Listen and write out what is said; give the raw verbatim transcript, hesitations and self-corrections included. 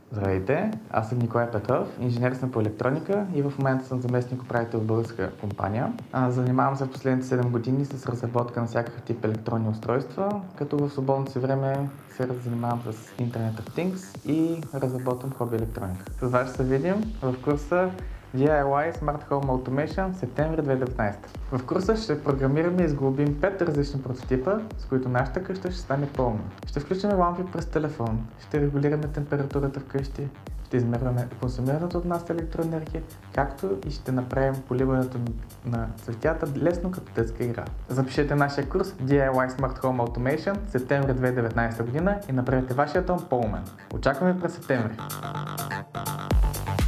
Здравейте, аз съм Николай Петров, инженер съм по електроника и в момента съм заместник управител в българска компания. А, занимавам се в последните седем години с разработка на всякакъв тип електронни устройства, като в свободното си време се занимавам с Internet of Things и разработвам хоби електроника. С вас ще се видим в курса ди ай уай Smart Home Automation септември две хиляди и деветнадесета. В курса ще програмираме и сглобим пет различни прототипа, с които нашата къща ще стане пълна. Ще включим лампи през телефон, ще регулираме температурата вкъщи, ще измерваме консумирането от нас електроенергия, както и ще направим поливането на цветята лесно като детска игра. Запишете нашия курс ди ай уай Smart Home Automation септември две хиляди и деветнадесета година и направете вашия дом по-умен. Очакваме през септември!